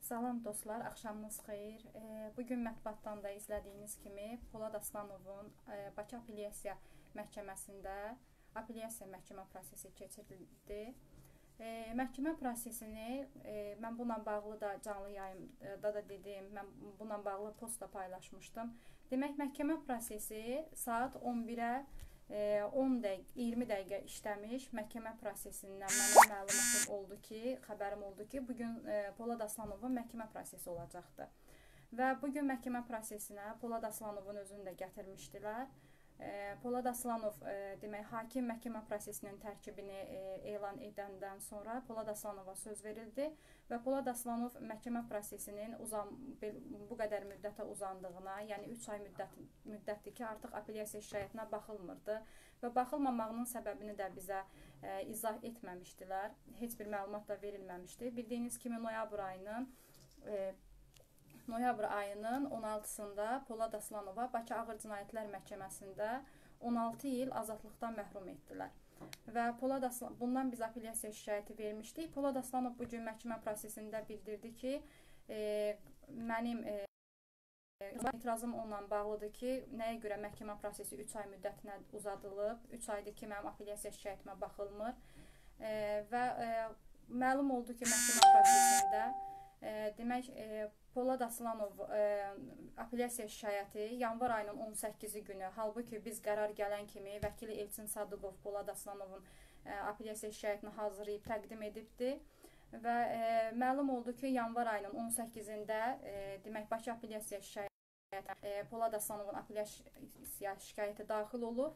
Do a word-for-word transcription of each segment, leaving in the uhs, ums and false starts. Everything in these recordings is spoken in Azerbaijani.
Salam dostlar, axşamınız xeyir. Bugün mətbuatdan da izlədiyiniz kimi Polad Aslanovun Bakı Apellyasiya Məhkəməsində apellyasiya məhkəmə prosesi keçirildi. Məhkəmə prosesini mən bununla bağlı da canlı yayımda da dedim, mən bununla bağlı post da paylaşmışdım. Demək, məhkəmə prosesi saat on birə on dəqiqə, iyirmi dəqiqə işləmiş. Məhkəmə prosesindən mənim məlumatım oldu ki, xəbərim oldu ki, bugün Polad Aslanovun məhkəmə prosesi olacaqdı. Və bugün məhkəmə prosesinə Polad Aslanovun özünü də gətirmişdilər. Polad Aslanov, demək, hakim məhkəmə prosesinin tərkibini elan edəndən sonra Polad Aslanova söz verildi və Polad Aslanov məhkəmə prosesinin uzan, bu qədər müddətə uzandığına, yəni üç ay müddət, müddətdir ki, artıq apellyasiya şikayətinə baxılmırdı və baxılmamağının səbəbini də bizə e, izah etməmişdilər. Heç bir məlumat da verilməmişdi. Bildiyiniz kimi noyabr ayının e, noyabr ayının on altısında Polad Aslanova Bakı Ağır Cinayətlər Məhkəməsində on altı il azadlıqdan məhrum etdilər. Və Polad Aslanov, bundan biz apellyasiya şikayəti vermişdik. Polad Aslanov bugün məhkəmə prosesində bildirdi ki, e, mənim e, etirazım onunla bağlıdır ki, nəyə görə məhkəmə prosesi üç ay müddətinə uzadılıb, üç aydır ki, mənim apellyasiya şikayətimə baxılmır e, və e, məlum oldu ki, məhkəmə prosesində e, demək, e, Polad Aslanov e, apellyasiya şikayəti yanvar ayının on səkkizi günü, halbuki biz qərar gələn kimi vəkili Elçin Sadıqov Polad Aslanovun e, apellyasiya şikayətini hazırlayıb təqdim edibdi və e, məlum oldu ki, yanvar ayının on səkkizində e, demək, Bakı apellyasiya şikayəti e, Polad Aslanovun apellyasiya şikayəti daxil olub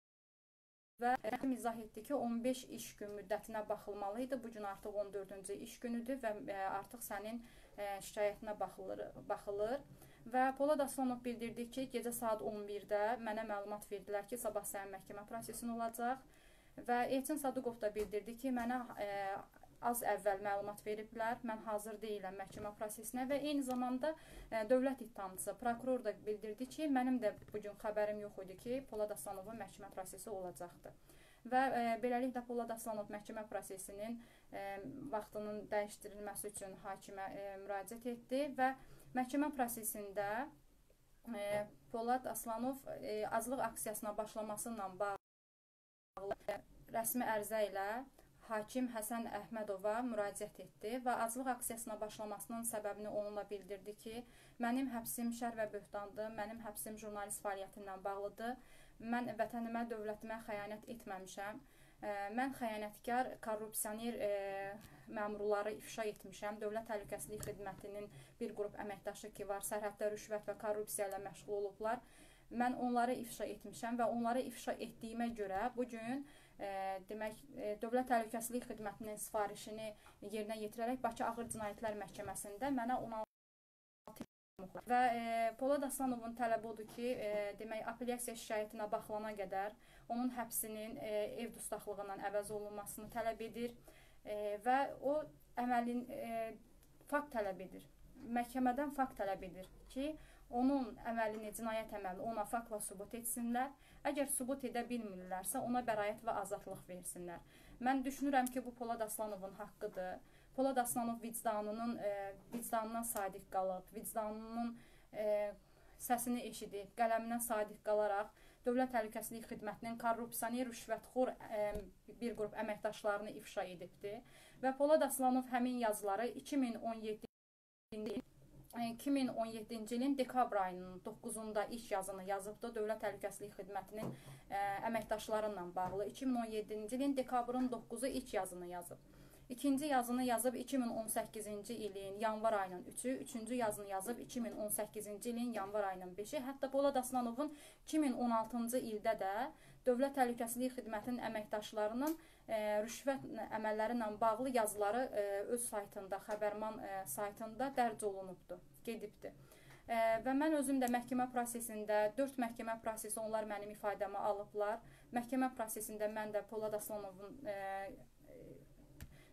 və həkim izah etdi ki, on beş iş gün müddətinə baxılmalıydı. Bugün artıq on dördüncü iş günüdür və e, artıq sənin e, şikayətinə baxılır, baxılır. Və Polad Aslanov bildirdi ki, gecə saat on birdə mənə məlumat verdilər ki, sabah sənin məhkəmə prosesin olacaq. Və Elçin Sadıqov da bildirdi ki, mənə e, az əvvəl məlumat veriblər, mən hazır deyiləm məhkəmə prosesinə və eyni zamanda e, dövlət ittihamçısı, prokuror da bildirdi ki, mənim də bugün xəbərim yox idi ki, Polad Aslanovun məhkəmə prosesi olacaqdı. Və e, beləliklə Polad Aslanov məhkəmə prosesinin e, vaxtının dəyişdirilməsi üçün hakimə e, müraciət etdi və məhkəmə prosesində e, Polad Aslanov e, azlıq aksiyasına başlamasıyla bağlı e, rəsmi ərizə ilə hakim Həsən Əhmədova müraciət etdi və azlıq aksiyasına başlamasının səbəbini onunla bildirdi ki, mənim həbsim şər və böhtandır, mənim həbsim jurnalist fəaliyyətindən bağlıdır, mən vətənimə, dövlətimə xəyanət etməmişəm, mən xəyanətkar, korrupsioner e, məmurları ifşa etmişəm, Dövlət Təhlükəsizlik Xidmətinin bir qrup əməkdaşı ki var, sərhəddə rüşvət və korrupsiya ilə məşğul olublar, mən onları ifşa etmişəm və onları ifşa etdiyimə görə bugün e, demək, e, Dövlət Təhlükəsizlik Xidmətinin sifarişini yerinə yetirərək Bakı Ağır Cinayətlər Məhkəməsində mənə on altı və e, Polad Aslanovun tələbi odur ki, e, demək, apellyasiya şikayətinə baxılana qədər onun həbsinin e, ev dustaqlığından əvəz olunmasını tələb edir e, və o əməlin e, fakt tələb edir. Məhkəmədən fakt tələb edir ki, onun əməlini, cinayət əməli ona faktla sübut etsinlər. Əgər sübut edə bilmirlərsə, ona bəraət və azadlıq versinlər. Mən düşünürəm ki, bu Polad Aslanovun haqqıdır. Polad Aslanov vicdanının, e, vicdanına sadiq qalıb, vicdanının e, səsini eşidib, qələminə sadiq qalaraq Dövlət Təhlükəsizlik Xidmətinin korrupsioner, rüşvətxor e, bir qrup əməkdaşlarını ifşa edibdir. Və Polad Aslanov həmin yazıları iki min on yeddinci ilin dekabr ayının doqquzunda iş yazını yazıbdır Dövlət Təhlükəsizlik Xidmətinin ə, əməkdaşlarıyla bağlı. iki min on yeddinci ilin dekabrın doqquzu iç yazını yazıb. İkinci yazını yazıb iki min on səkkizinci ilin yanvar ayının üçü, üçüncü yazını yazıb iki min on səkkizinci ilin yanvar ayının beşi. Hətta Polad Aslanovun iki min on altıncı ildə də Dövlət Təhlükəsizlik Xidmətinin əməkdaşlarının e, rüşvət əməlləri ilə bağlı yazıları e, öz saytında, Xəbərman e, saytında dərc olunubdur, gedibdir. E, və mən özüm də məhkəmə prosesində, dörd məhkəmə prosesi onlar mənim ifadəmi alıblar. Məhkəmə prosesində mən də Polad Aslanovun e,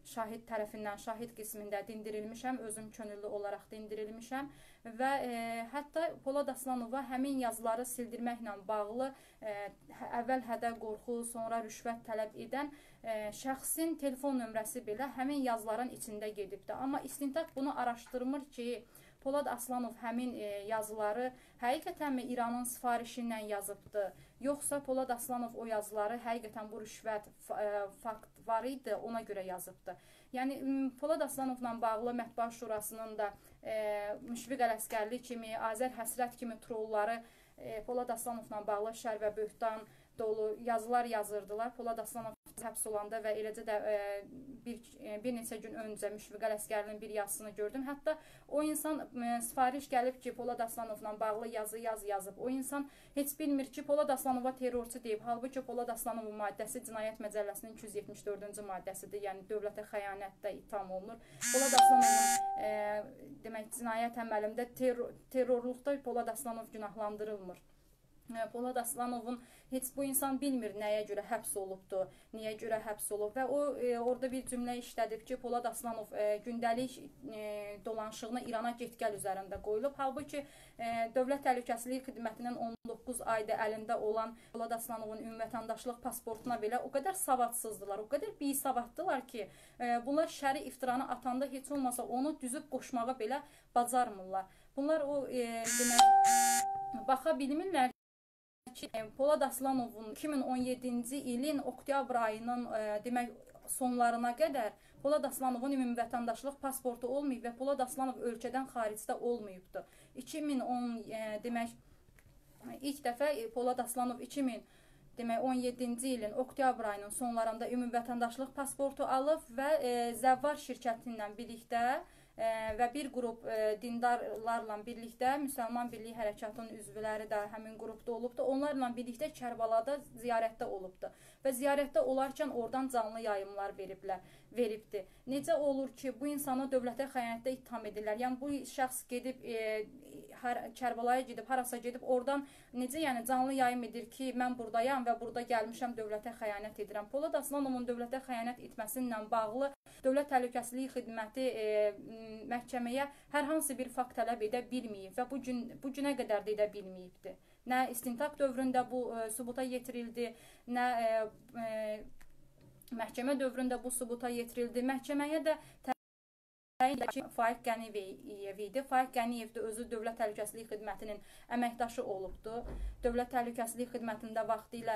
şahid tərəfindən, şahid qismində dindirilmişəm, özüm könüllü olaraq dindirilmişəm və e, hətta Polad Aslanova həmin yazıları sildirməklə bağlı e, əvvəl hədə qorxu, sonra rüşvət tələb edən e, şəxsin telefon nömrəsi belə həmin yazıların içində gedibdir. Amma istintaq bunu araşdırmır ki, Polad Aslanov həmin e, yazıları həqiqətənmi İranın sifarişi ilə yazıbdı, yoxsa Polad Aslanov o yazıları həqiqətən bu rüşvət e, fakt var idi, ona görə yazıbdı. Yəni Polad Aslanovla bağlı Mətbuat Şurasının da e, Müşfiq Ələsgərli kimi, Azər Həsrət kimi trolları e, Polad Aslanovla bağlı şər və böhtan dolu yazılar yazırdılar. Polad Aslanov həbs olanda və eləcə də e, bir, e, bir neçə gün öncə Müşfiq Ələsgərlinin bir yazısını gördüm. Hətta o insan e, sifariş gəlib ki, Polad Aslanovla bağlı yazı yaz yazıb. O insan heç bilmir ki, Polad Aslanova terrorçu deyib. Halbuki Polad Aslanovun maddəsi Cinayət Məcəlləsinin iki yüz yetmiş dördüncü maddəsidir. Yəni dövlətə xəyanətdə ittiham olunur. Polad Aslanovun e, demək cinayət əməlində terror, terrorluqda Polad Aslanov günahlandırılmır. Polad Aslanovun heç bu insan bilmir nəyə görə həbs olubdu, niyə görə həbs olub və o e, orada bir cümlə işlədib ki, Polad Aslanov e, gündəlik e, dolanışığını İrana get-gəl üzərində qoyulub. Halbuki e, Dövlət Təhlükəsizlik Xidmətinin on doqquz ayda əlində olan Polad Aslanovun ümumi vətəndaşlıq pasportuna belə o qədər savadsızdılar, o qədər bisavaddılar ki, e, bunlar şəri iftiranı atanda heç olmasa onu düzüb qoşmağa belə bacarmırlar. Bunlar o e, demək, baxa bilmirlər ki, Polad Aslanovun iki min on yeddinci ilin oktyabr ayının e, demək sonlarına qədər Polad Aslanovun ümumi vətəndaşlıq pasportu olmayıb və Polad Aslanov ölkədən xaricdə olmayıbdı. iki min on e, demək ilk dəfə Polad Aslanov iki min on yeddinci ilin oktyabr ayının sonlarında ümumi vətəndaşlıq pasportu alıb və e, Zəvvar şirkəti ilə birlikdə e, və bir qrup e, dindarlarla birlikdə Müsəlman Birliyi Hərəkatının üzvləri də həmin qrupda olubdu. Onlarla birlikdə Kərbalada ziyarətdə olubdu və ziyarətdə olarkən oradan canlı yayımlar veriblər, veribdi. Necə olur ki, bu insanı dövlətə xəyanətdə ittiham edirlər? Yəni bu şəxs gedib e, hər, Kərbalaya gedib, harasa gedib oradan necə yəni canlı yayım edir ki, mən buradayam və burada gəlmişəm dövlətə xəyanət edirəm. Polad Aslanovun dövlətə xəyanət etməsinlə bağlı Dövlət Təhlükəsizlik Xidməti e, məhkəməyə hər hansı bir fakt tələb edə bilməyib və bu, gün, bu günə qədər də edə bilməyibdir. Nə istintaq dövründə bu e, sübuta yetirildi, nə e, e, məhkəmə dövründə bu sübuta yetirildi. Məhkəməyə də Faiq Qəniyev idi. Faiq Qəniyev də özü Dövlət Təhlükəsizlik Xidmətinin əməkdaşı olubdu. Dövlət Təhlükəsizlik Xidmətində vaxtilə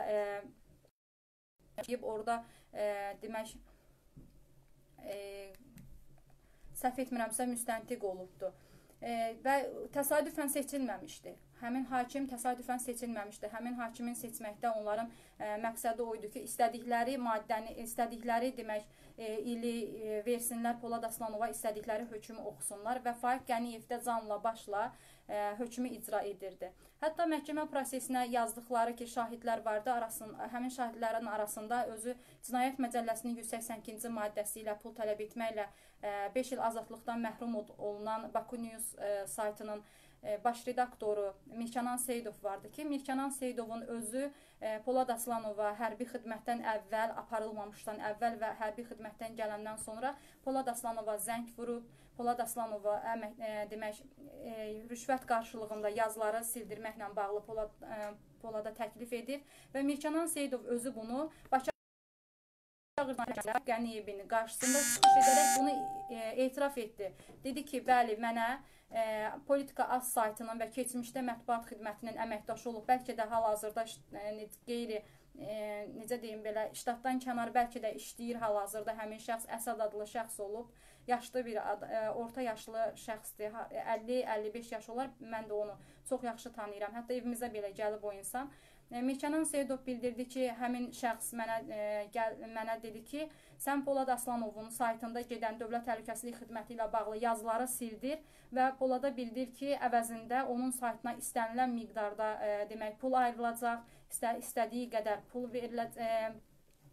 e, orada e, demək e, səhv etmirəmsə müstəntiq olubdu. E, və təsadüfən seçilməmişdi. Həmin hakim təsadüfən seçilməmişdi. Həmin hakimin seçməkdə onların e, məqsədi oydu ki, istədikləri maddəni, istədikləri demək e, ili e, versinlər Polad Aslanova, istədikləri hökmü oxusunlar və Faiq Qəniyev də canla başla e, hökmü icra edirdi. Hətta məhkəmə prosesinə yazdıqları ki, şahidlər vardı, arasında, həmin şahidlərin arasında özü Cinayət Məcəlləsinin yüz səksən ikinci maddəsi ilə pul tələb etməklə beş il azadlıqdan məhrum olunan Baku News e, saytının e, baş redaktoru Mirkənan Seyidov vardı ki, Mirkənan Seyidovun özü e, Polad Aslanova hərbi xidmətdən əvvəl, aparılmamışdan əvvəl və hərbi xidmətdən gələndən sonra Polad Aslanova zəng vurub, Polad Aslanova əmək, e, demək, e, rüşvət qarşılığında yazıları sildirməklə bağlı Polad, e, Polada təklif edir və Mirkənan Seyidov özü bunu Bakı Qəniyevin qarşısında çıxış edərək bunu e, etiraf etdi. Dedi ki, bəli, mənə e, Politika Az saytının və keçmişdə mətbuat xidmətinin əməkdaşı olub, bəlkə də hal-hazırda e, qeyri, e, necə deyim belə, ştatdan kənar bəlkə də işləyir hal-hazırda həmin şəxs, Əsad adlı şəxs olub. Yaşlı bir, e, orta yaşlı şəxsdir, əlli əlli beş yaş olar, mən də onu çox yaxşı tanıyıram. Hətta evimizə belə gəlib o insan. Mirkənan Seyidov bildirdi ki, həmin şəxs mənə, e, gəl, mənə dedi ki, sən Polad Aslanovun saytında gedən Dövlət Təhlükəsizlik Xidməti ilə bağlı yazıları sildir və Polada bildir ki, əvəzində onun saytına istənilən miqdarda e, demək, pul ayrılacaq, istə, istədiyi qədər pul veriləcək, e,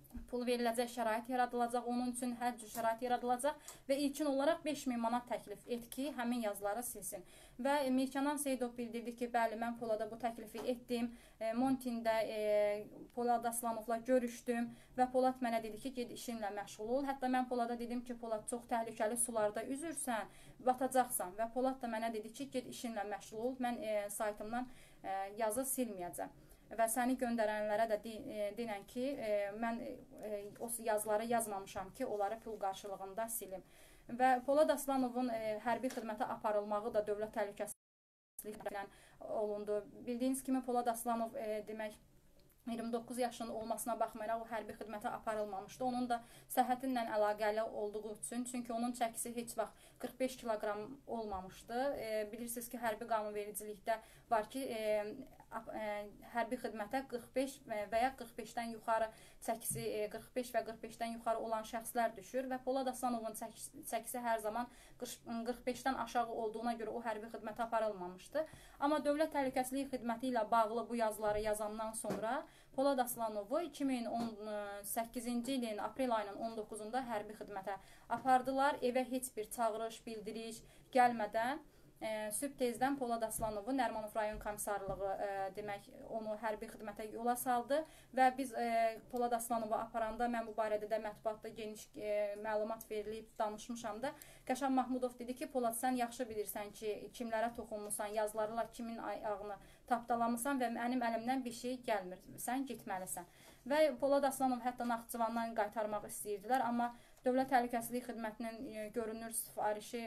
pul veriləcək, şərait yaradılacaq, onun üçün hər cür şərait yaradılacaq və ilkin olaraq beş min manat təklif et ki, həmin yazıları silsin. Və Mirkənan Seyidov bildirdi ki, bəli, mən Polada bu təklifi etdim, e, Montində e, Polad Aslanovla görüşdüm və Polad mənə dedi ki, ged işinlə məşğul ol. Hətta mən Polada dedim ki, Polad, çox təhlükəli sularda üzürsən, batacaqsan və Polad da mənə dedi ki, ged işinlə məşğul ol, mən e, saytımdan e, yazı silməyəcəm. Və səni göndərənlərə də denən ki, e, mən e, o yazıları yazmamışam ki, onları pul qarşılığında silim. Və Polad Aslanovun e, hərbi xidmətə aparılmağı da dövlət təhlükəsizliyi olundu. Bildiyiniz kimi Polad Aslanov e, demək iyirmi doqquz yaşının olmasına baxmayaraq o hərbi xidmətə aparılmamışdı. Onun da səhhətinlə əlaqəli olduğu üçün, çünki onun çəkisi heç vaxt qırx beş kiloqram olmamışdı. E, bilirsiniz ki, hərbi qanunvericilikdə var ki, e, e, hərbi xidmətə qırx beş və ya qırx beşdən yuxarı çəkisi, e, qırx beş və qırx beşdən yuxarı olan şəxslər düşür və Polad Aslanovun çəkisi, çəkisi hər zaman qırx beşdən aşağı olduğuna görə o hərbi xidmətə aparılmamışdı. Amma Dövlət Təhlükəsizlik Xidməti ilə bağlı bu yazıları yazandan sonra Polad Aslanovu iki min on səkkizinci ilin aprel ayının on doqquzunda hərbi xidmətə apardılar. Evə heç bir çağırış, bildiriş gəlmədən e, sübh tezdən Polad Aslanovu Nərimanov rayon komissarlığı e, demək onu hərbi xidmətə yola saldı və biz e, Polad Aslanovu aparanda mən bu barədə də mətbuatda geniş e, məlumat verilib danışmışam da. Qəşan Mahmudov dedi ki, Polad, sən yaxşı bilirsən ki, kimlərə toxunmusan, yazılarla kimin ayağını tapdalamısan və mənim əlimdən bir şey gəlmir, sən getməlisən. Və Polad Aslanov hətta Naxçıvandan qaytarmaq istəyirdilər, amma Dövlət Təhlükəsizlik Xidmətinin e, görünür sifarişi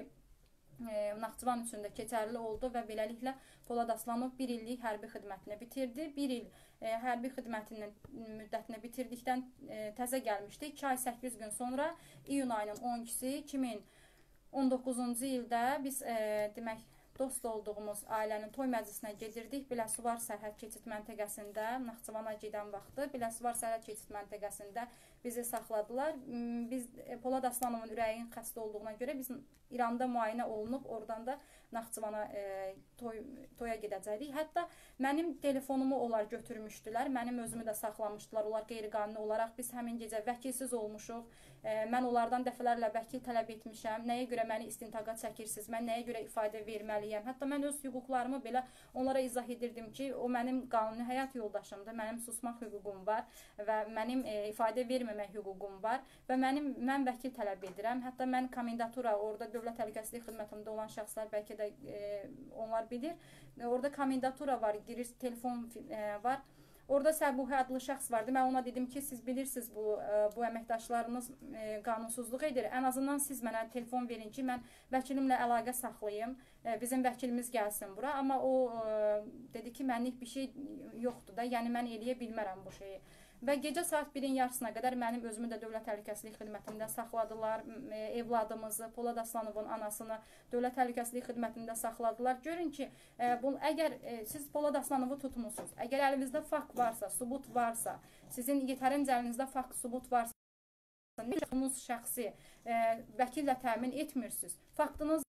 e, Naxçıvan üçün də keçərli oldu və beləliklə Polad Aslanov bir illik hərbi xidmətini bitirdi. Bir il e, hərbi xidmətinin müddətini bitirdikdən e, təzə gəlmişdi. iki ay səkkiz gün sonra iyun ayının on ikisi iki min on doqquzuncu ildə biz e, demək dost olduğumuz ailənin toy məclisinə gedirdik. Biləsuvar sərhəd keçid məntəqəsində, Naxçıvana gedən vaxtı Biləsuvar sərhəd keçid məntəqəsində bizi saxladılar. Biz Polad Aslanovun ürəyin xəstə olduğuna görə biz İranda müayinə olunub, oradan da Naxçıvana e, toy, toya gedəcəkdik. Hətta mənim telefonumu onlar götürmüşdülər, mənim özümü də saxlamışdılar. Onlar qeyri-qanuni olaraq biz həmin gecə vəkilsiz olmuşuq. E, mən onlardan dəfələrlə vəkil tələb etmişəm. Nəyə görə məni istintaqa çəkirsiniz, mən nəyə görə ifadə verməliyəm. Hətta mən öz hüquqlarımı belə onlara izah edirdim ki, o mənim qanuni həyat yoldaşımdır, mənim susmaq hüququm var və mənim e, ifadə verməmək hüququm var və mənim mən vəkil tələb edirəm. Hətta mən komendatura, orada Dövlət Təhlükəsizlik Xidmətində olan şəxslər bəlkə də e, onlar bilir. Orada komendatura var, girir, telefon e, var. Orada Səbuhi adlı şəxs vardı. Mən ona dedim ki, siz bilirsiniz bu, e, bu əməkdaşlarınız e, qanunsuzluq edir. Ən azından siz mənə telefon verin ki, mən vəkilimlə əlaqə saxlayayım. E, bizim vəkilimiz gəlsin bura. Amma o e, dedi ki, mənlik bir şey yoxdur da. Yəni mən eləyə bilmərəm bu şeyi. Və gecə saat birin yarısına qədər mənim özümü də Dövlət Təhlükəsizlik Xidmətində saxladılar. Evladımızı, Polad Aslanovun anasını Dövlət Təhlükəsizlik Xidmətində saxladılar. Görün ki, bu, əgər siz Polad Aslanovu tutmusunuz, əgər əlinizdə fakt varsa, sübut varsa, sizin yetərincə əlinizdə fakt, sübut varsa, necə şəxsi vəkillə təmin etmirsiniz, faktınız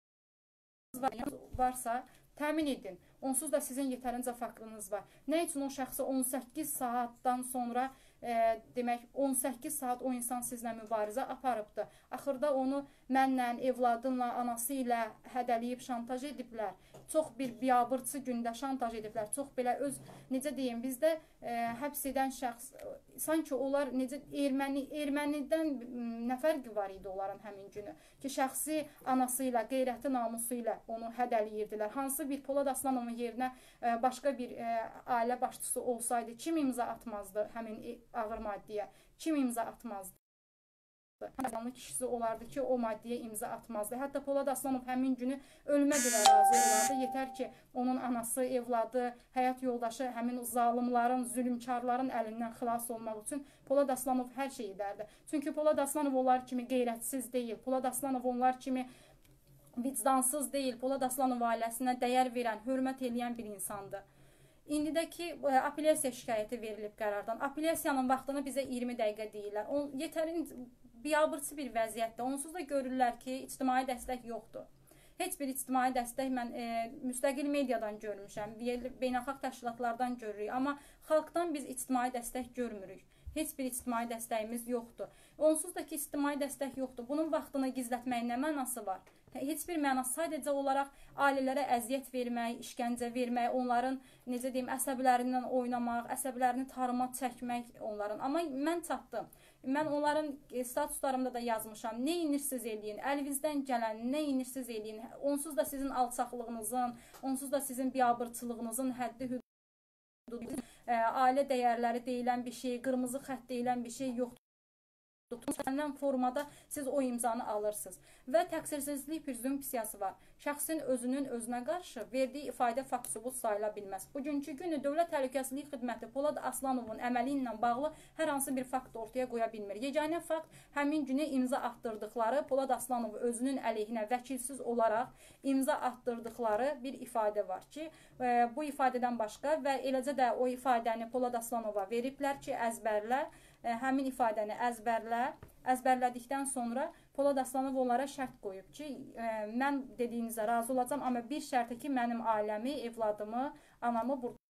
varsa, təmin edin. Onsuz da sizin yetərincə faktınız var. Nə üçün o şəxsi on səkkiz saatdan sonra, e, demək on səkkiz saat o insan sizlə mübarizə aparıbdır. Axırda onu mənlə, evladınla, anası ilə hədəliyib şantaj ediblər. Çox bir biabırçı gündə şantaj ediblər. Çox belə öz, necə deyim, bizdə e, həbs edən şəxs, sanki onlar necə erməni, ermənidən nə fərqi var idi onların həmin günü ki, şəxsi anası ilə, qeyrəti namusu ilə onu hədəliyirdilər. Hansı bir Polad Aslanovun yerinə e, başqa bir e, ailə başçısı olsaydı, kim imza atmazdı həmin ağır maddiyə? Kim imza atmazdı? Həmin kişisi olardı ki, o maddiyə imza atmazdı. Hətta Polad Aslanov həmin günü ölümə belə razı olardı. Yetər ki, onun anası, evladı, həyat yoldaşı həmin zalimların, zülümkarların əlindən xilas olmaq üçün Polad Aslanov hər şey edərdi. Çünki Polad Aslanov onlar kimi qeyrətsiz deyil. Polad Aslanov onlar kimi vicdansız deyil. Polad Aslanov ailəsinə dəyər verən, hörmət eləyən bir insandır. İndidəki apellyasiya şikayəti verilib qərardan. Apellyasiyanın vaxtını bizə iyirmi dəqiqə deyirlər. O, yetərin biabırçı bir vəziyyətdə. Onsuz da görürlər ki, ictimai dəstək yoxdur. Heç bir ictimai dəstək mən e, müstəqil mediadan görmüşəm, beynəlxalq təşkilatlardan görürük. Amma xalqdan biz ictimai dəstək görmürük. Heç bir ictimai dəstəyimiz yoxdur. Onsuz da ki, ictimai dəstək yoxdur. Bunun vaxtını gizlətməyin nə mənası var? Heç bir mənası, sadəcə olaraq ailələrə əziyyət vermək, işgəncə vermək, onların, necə deyim, əsəblərindən oynamaq, əsəblərini tarıma çəkmək onların. Amma mən çatdım. Mən onların statuslarımda da yazmışam. Nə inirsiz eləyin, əlinizdən gələn, nə inirsiz eləyin. Onsuz da sizin alçaqlığınızın, onsuz da sizin biabırçılığınızın həddi hüdudu, ailə dəyərləri deyilən bir şey, qırmızı xətt deyilən bir şey yoxdur. Səndən formada siz o imzanı alırsınız. Və təqsirsizlik prezumpsiyası var. Şəxsin özünün özünə qarşı verdiyi ifadə fakt sübut sayıla bilməz. Bugünkü günü Dövlət Təhlükəsizlik Xidməti Polad Aslanovun əməli ilə bağlı hər hansı bir fakt ortaya qoya bilmir. Yeganə fakt həmin günə imza atdırdıqları, Polad Aslanov özünün əleyhinə vəkilsiz olaraq imza atdırdıqları bir ifadə var ki, bu ifadədən başqa və eləcə də o ifadəni Polad Aslanova veriblər ki, əzbərlə, həmin ifadəni əzbərlə, əzbərlədikdən sonra Polad Aslanov onlara şərt qoyub ki, mən dediyinizə razı olacam, amma bir şərtə ki, mənim ailəmi, evladımı, anamı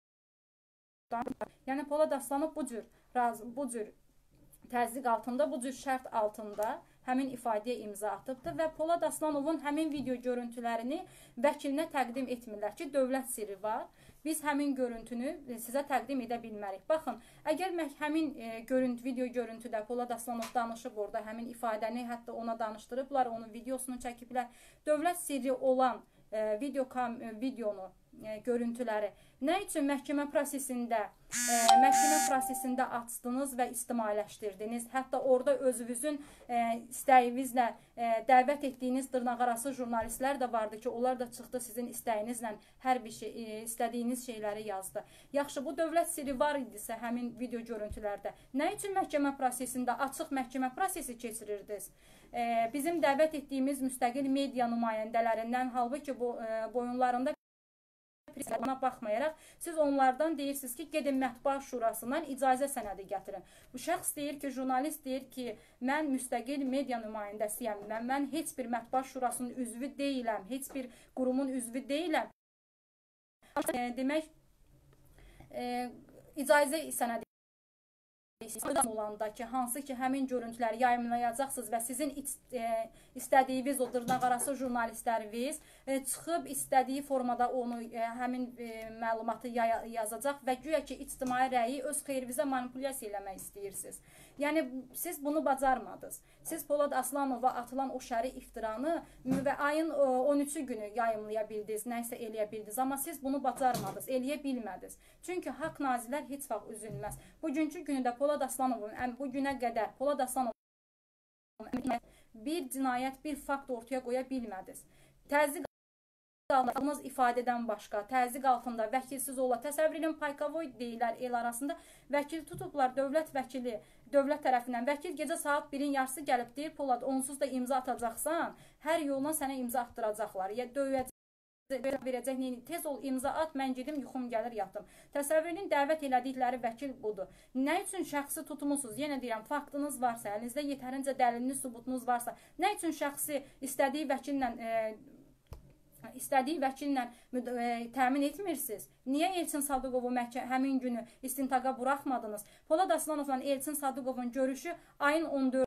buradan. Yəni Polad Aslanov bu cür, bu cür təzyiq altında, bu cür şərt altında həmin ifadəyə imza atıbdır və Polad Aslanovun həmin video görüntülərini vəkilinə təqdim etmirlər ki, dövlət sirri var. Biz həmin görüntünü sizə təqdim edə bilmərik. Baxın, əgər həmin e, görüntü, video görüntüdə Polad Aslanov danışıb orada, həmin ifadəni hətta ona danışdırıblar, onun videosunu çəkiblər. Dövlət sirri olan e, video, kam, e, videonu, e, görüntüləri nə üçün məhkəmə prosesində, e, məhkəmə prosesində açdınız və ictimailəşdirdiniz? Hətta orada özünüzün e, istəyinizlə e, dəvət etdiyiniz dırnaqarası jurnalistlər də vardı ki, onlar da çıxdı sizin istəyinizlə hər bir şey, e, istədiyiniz şeyləri yazdı. Yaxşı, bu dövlət sirri var idisə həmin video görüntülərdə, nə üçün məhkəmə prosesində açıq məhkəmə prosesi keçirirdiniz? E, bizim dəvət etdiyimiz müstəqil media nümayəndələrindən, halbuki bu e, boyunlarında ona baxmayaraq, siz onlardan deyirsiniz ki, gedin mətbuat şurasından icazə sənədi gətirin. Bu şəxs deyir ki, jurnalist deyir ki, mən müstəqil media nümayəndəsiyəm, mən, mən heç bir mətbuat şurasının üzvü deyiləm, heç bir qurumun üzvü deyiləm. E, demək, e, icazə sənədi olanda ki, hansı ki, həmin görüntüləri yayımlayacaqsınız və sizin e, istədiyiniz o dırnaqarası jurnalistləriniz e, çıxıb istədiyi formada onu e, həmin e, məlumatı yazacaq və güya ki, ictimai rəyi öz xeyrinizə manipulyasiya eləmək istəyirsiniz. Yəni, siz bunu bacarmadınız. Siz Polad Aslanova atılan o şəri iftiranı və ayın on üçü günü yayımlaya bildiniz, nəysə eləyə bildiniz, amma siz bunu bacarmadınız, eləyə bilmədiniz. Çünki haqq nazirlər heç vaxt üzülməz. Bugünkü günü də Polad Aslanovun, bu günə qədər Polad Aslanovun bir cinayət, bir fakt ortaya qoya bilmədiniz. Təzyiq aldığınız ifadədən başqa, təzyiq altında vəkilsiz ola, təsəvvür edin, Paykovoy deyilər el arasında, vəkil tutublar, dövlət vəkili, dövlət tərəfindən, vəkil gecə saat birin yarısı gəlib deyir, Polad, onsuz da imza atacaqsan, hər yoldan sənə imza atdıracaqlar, ya döyəcək, verəcək, neyini, tez ol, imza at, mən gedim, yuxum gəlir, yatım. Təsəvvür edin, dəvət elədikləri vəkil budur. Nə üçün şəxsi tutmusunuz? Yenə deyirəm, faktınız varsa, əlinizdə yetərincə dəliliniz, sübutunuz varsa, nə üçün şəxsi istədiyi vəkillə e, istədiyi vəkillə e, təmin etmirsiniz? Niyə Elçin Sadıqovu həmin günü istintaqa buraxmadınız? Polad Aslanovla Elçin Sadıqovun görüşü ayın on dördü.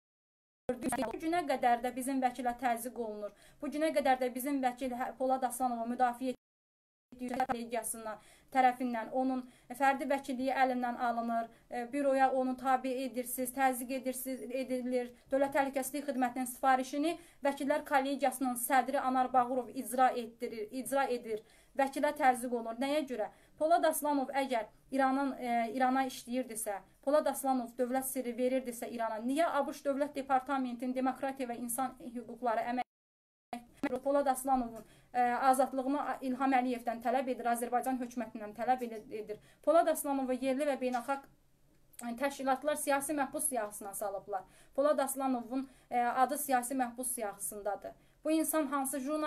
Bu günə qədər də bizim vəkilə təzyiq olunur. Bu günə qədər də bizim vəkil Polad Aslanova müdafiə kollegiyasından tərəfindən onun fərdi vəkilliyi əlindən alınır, büroya onu tabi edirsiniz, təzyiq edirsiniz, edilir. Dövlət Təhlükəsizlik Xidmətinin sifarişini Vəkillər Kollegiyasının sədri Anar Bağırov icra etdirir, icra edir. Vəkilə təzyiq olunur. Nəyə görə? Polad Aslanov əgər İranın e, İrana işləyirdisə, Polad Aslanov dövlət sirri verirdisə İrana, niyə ABŞ Dövlət Departamentinin Demokratiya və İnsan Hüquqları əmək Polad Aslanovun e, azadlığını İlham Əliyevdən tələb edir, Azərbaycan hökumətindən tələb edir. Polad Aslanovu yerli və beynəlxalq təşkilatlar siyasi məhbus siyahısına salıblar. Polad Aslanovun e, adı siyasi məhbus siyahısındadır. Bu insan hansı jurnalistlər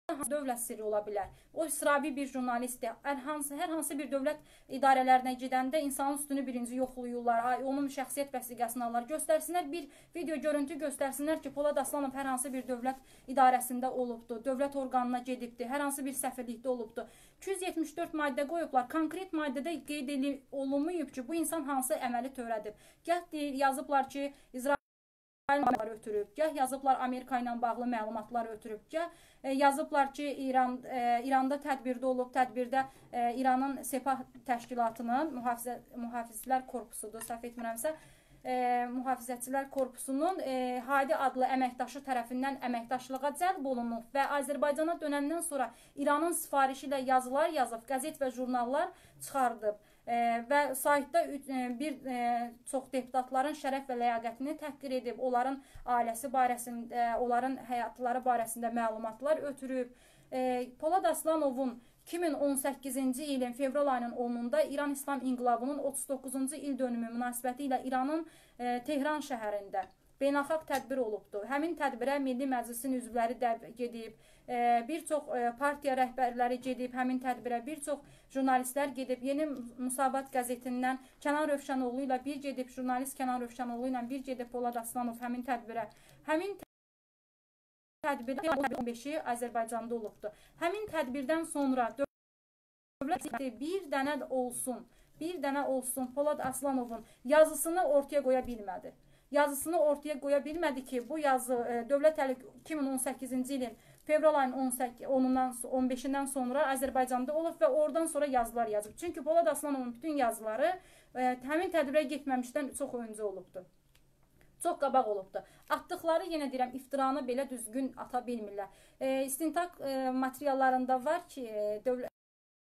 dövlət sirri ola bilər. O sıravi bir jurnalistdir. Hər hansı, hər hansı bir dövlət idarələrinə gedəndə insanın üstünü birinci yoxlayırlar, onun şəxsiyyət vəsiqəsini alırlar, göstərsinlər, bir video görüntü göstərsinlər ki, Polad Aslanov hər hansı bir dövlət idarəsində olubdur, dövlət orqanına gedibdir, hər hansı bir səfirlikdə olubdur. iki yüz yetmiş dörd maddə qoyublar, konkret maddədə qeyd olunmayıb ki, bu insan hansı əməli törədib. Gəh deyir, yazıblar ki, İsrail ötürüb, gəh yazıblar Amerika ilə bağlı məlumatlar ötürüb, gəh e, yazıblar ki, İran, e, İranda tədbirdə olub, tədbirdə e, İranın Sepah təşkilatının mühafizə, mühafizəçilər korpusudur, səhv etmirəmsə, e, mühafizəçilər korpusunun e, Hadi adlı əməkdaşı tərəfindən əməkdaşlığa cəlb olunub və Azərbaycana dönəndən sonra İranın sifarişi ilə yazılar yazıb, qəzet və jurnallar çıxardıb. E, və saytda e, bir e, çox deputatların şərəf və ləyaqətini təhqir edib, onların ailəsi barəsində, onların həyatları barəsində məlumatlar ötürüb. E, Polad Aslanovun iki min on səkkizinci ilin fevral ayının onunda İran İslam İnqilabının otuz doqquzuncu il dönümü münasibəti ilə İranın e, Tehran şəhərində beynəlxalq tədbir olubdur. Həmin tədbirə Milli Məclisin üzvləri də gedib, e, bir çox e, partiya rəhbərləri gedib, həmin tədbirə bir çox jurnalistlər gedib. Yeni Musavat qəzetindən Kənan Rövşənoğlu ilə bir gedib, jurnalist Kənan Rövşənoğlu ilə bir gedib Polad Aslanov həmin tədbirə. Həmin tədbirdə on beşi Azərbaycanda olubdur. Həmin tədbirdən sonra dövlət bir dənə olsun, bir dənə olsun Polad Aslanovun yazısını ortaya qoya bilmədi. Yazısını ortaya qoya bilmədi ki, bu yazı e, dövlət əli iki min on səkkizinci ilin fevral ayının onundan, on beşindən sonra Azərbaycanda olub və oradan sonra yazılar yazıb. Çünki Polad Aslanovun bütün yazıları e, həmin tədbirə getməmişdən çox öncə olubdur. Çox qabaq olubdur. Atdıqları, yenə deyirəm, iftiranı belə düzgün ata bilmirlər. E, istintaq e, materiallarında var ki, e, dövlət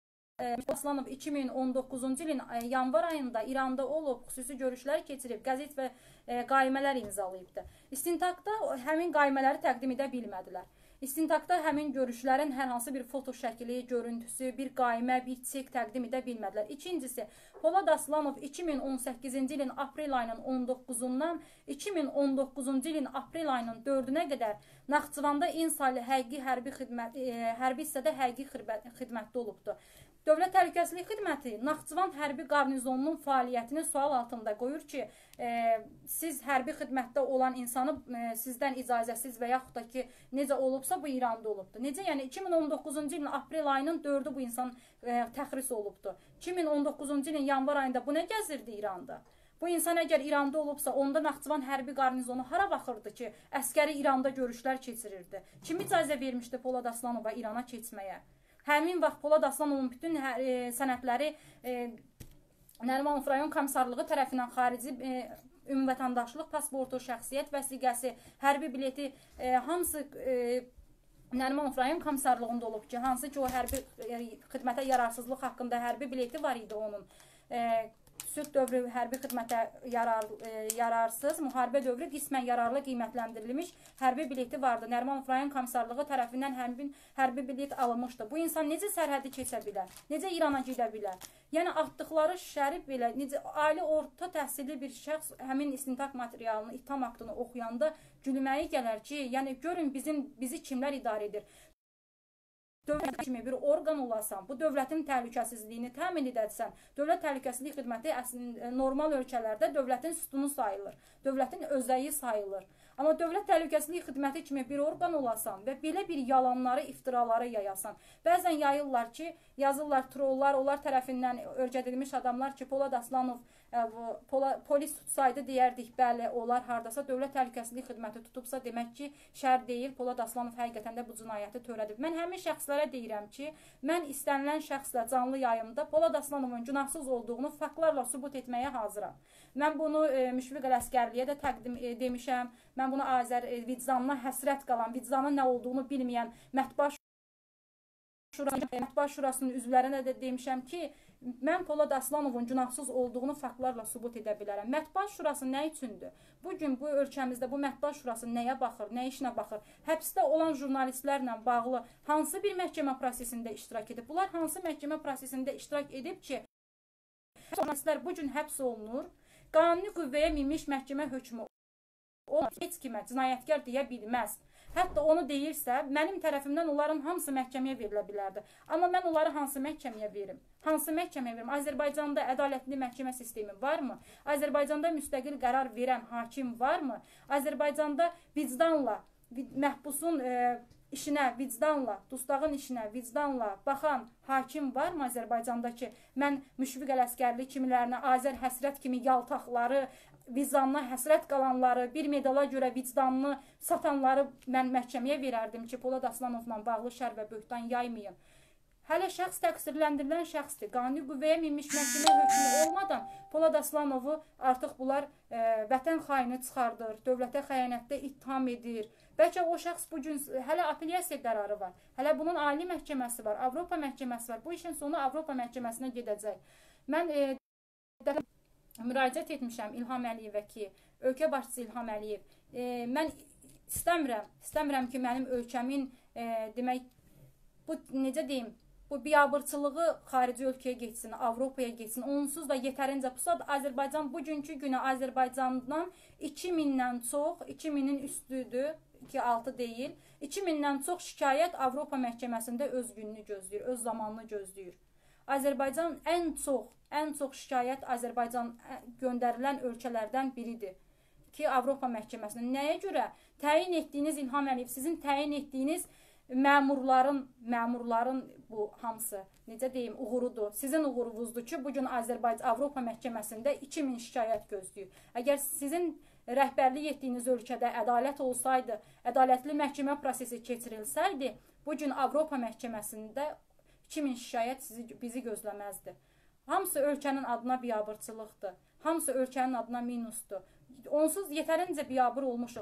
Aslanov iki min on doqquzuncu ilin yanvar ayında İranda olub, xüsusi görüşlər keçirib, qəzet və e, qaymələr imzalayıbdır. İstintaqda həmin qaymələri təqdim edə bilmədilər. İstintaqda həmin görüşlərin hər hansı bir foto şəkili, görüntüsü, bir qaymə, bir çek təqdim edə bilmədilər. İkincisi, Polad Aslanov iki min on səkkizinci ilin aprel ayının on doqquzundan iki min on doqquzuncu ilin aprel ayının dördünə qədər Naxçıvanda İnsali həqiqi hərbi xidmət, e, hərbi hissədə həqiqi xidmətdə olubdur. Dövlət Təhlükəsizlik Xidməti Naxçıvan hərbi qarnizonunun fəaliyyətini sual altında qoyur ki, e, siz hərbi xidmətdə olan insanı e, sizdən icazəsiz və yaxud da ki, necə olubsa bu İranda olubdur. Necə? Yəni iki min on doqquzuncu ilin aprel ayının dördü bu insan e, təxris olubdur. iki min on doqquzuncu ilin yanvar ayında bu nə gəzirdi İranda? Bu insan əgər İranda olubsa, onda Naxçıvan hərbi qarnizonu hara baxırdı ki, əskəri İranda görüşlər keçirirdi? Kim icazə vermişdi Polad Aslanova İrana keçməyə? Həmin vaxt Polad Aslanovun bütün e, sənədləri e, Nərimanov rayon komissarlığı tərəfindən xarici e, ümumvətəndaşlıq pasportu, şəxsiyyət vəsiqəsi, hərbi bileti, e, hamısı e, Nərimanov rayon komissarlığında olub ki, hansı ki o hərbi e, xidmətə yararsızlıq haqqında hərbi bileti var idi onun. E, Sülh dövrü hərbi xidmətə yarar, e, yararsız, müharibə dövrü qismən yararlı qiymətləndirilmiş hərbi bileti vardı. Nərimanov rayon komissarlığı tərəfindən hərbin, hərbi bilet alınmışdı. Bu insan necə sərhədi keçə bilər? Necə İrana gedə bilər? Yəni, atdıqları şərif belə, necə ali orta təhsilli bir şəxs həmin istintaq materialını, ittiham aktını oxuyanda gülməyi gələr ki, yəni görün bizim, bizi kimlər idarə edir? Dövlət kimi bir orqan olasan, bu dövlətin təhlükəsizliyini təmin edəsən, Dövlət Təhlükəsizlik Xidməti əslində normal ölkələrdə dövlətin sütunu sayılır, dövlətin özəyi sayılır. Amma Dövlət Təhlükəsizlik Xidməti kimi bir orqan olasan və belə bir yalanları, iftiraları yayasan. Bəzən yayırlar ki, yazırlar trollar, onlar tərəfindən örgədilmiş adamlar ki, Polad Aslanov Pola, polis tutsaydı deyərdik, bəli, onlar hardasa Dövlət Təhlükəsizlik Xidməti tutubsa demək ki, şər deyil, Polad Aslanov həqiqətən də bu cinayəti törədib. Mən həmin şəxslərə deyirəm ki, mən istənilən şəxslə canlı yayımda Polad Aslanovun günahsız olduğunu faktlarla sübut etməyə hazıram. Mən bunu e, Müşfiq Ələsgərliyə də təqdim e, demişəm. Mən bunu Azər e, vicdanına həsrət qalan, vicdanın nə olduğunu bilməyən Mətbuat Şurası, Mətbuat Şurasının üzvlərinə də demişəm ki, mən Polad Aslanovun günahsız olduğunu faktlarla sübut edə bilərəm. Mətbuat Şurası nə üçündür? Bugün bu ölkəmizdə bu Mətbuat Şurası nəyə baxır, nə işinə baxır? Həbsdə olan jurnalistlərlə bağlı hansı bir məhkəmə prosesində iştirak edib? Bunlar hansı məhkəmə prosesində iştirak edib ki, jurnalistlər bugün həbs olunur, qanuni qüvvəyə minmiş məhkəmə hökmü o heç kimə cinayətkar deyə bilməz. Hətta onu deyirsə, mənim tərəfimdən onların hamısı məhkəməyə verilə bilərdi. Amma mən onları hansı məhkəməyə verim? Hansı məhkəməyə verim? Azərbaycanda ədalətli məhkəmə sistemi varmı? Azərbaycanda müstəqil qərar verən hakim varmı? Azərbaycanda vicdanla, məhbusun e, işinə vicdanla, dustağın işinə vicdanla baxan hakim varmı Azərbaycanda ki, mən Müşfiq Ələsgərli kimilərinə, Azər Həsrət kimi yaltaqları, vicdanına həsrət qalanları, bir medala görə vicdanını satanları mən məhkəməyə verərdim ki, Polad Aslanovla bağlı şər və böhtan yaymayın. Hələ şəxs təqsirləndirilən şəxsdir. Qanuni qüvvəyə minmiş məhkəmə hökmü olmadan Polad Aslanovu artıq bunlar e, vətən xaini çıxardır, dövlətə xəyanətdə ittiham edir. Bəlkə o şəxs bugün hələ apellyasiya qərarı var. Hələ bunun ali məhkəməsi var, Avropa məhkəməsi var. Bu işin sonu Avropa məhkəməsinə gedəcək. Mən e, müraciət etmişəm İlham Əliyevə ki, ölkə başçısı İlham Əliyev, e, mən istəmirəm, istəmirəm ki, mənim ölkəmin e, demək, bu necə deyim, bu biabırçılığı xarici ölkəyə geçsin, Avropaya geçsin, onsuz da yetərincə pusat. Azərbaycan bugünkü günə Azərbaycandan iki mindən çox, iki minin üstüdür, iki altı deyil, iki mindən çox şikayət Avropa məhkəməsində öz gününü gözləyir, öz zamanını gözləyir. Azərbaycan ən çox, ən çox şikayət Azərbaycan göndərilən ölkələrdən biridir ki, Avropa məhkəməsində. Nəyə görə? Təyin etdiyiniz İlham Əliyev, sizin təyin etdiyiniz məmurların, məmurların bu hamısı, necə deyim, uğurudur. Sizin uğurunuzdur ki, bugün Azərbaycan Avropa məhkəməsində iki min şikayət gözləyir. Əgər sizin rəhbərlik etdiyiniz ölkədə ədalət olsaydı, ədalətli məhkəmə prosesi keçirilsəydi, bugün Avropa məhkəməsində iki min şikayət sizi, bizi gözləməzdi. Hamısı ölkənin adına biabırçılıqdır. Hamısı ölkənin adına minusdur. Onsuz yetərincə biabır olmuşuq.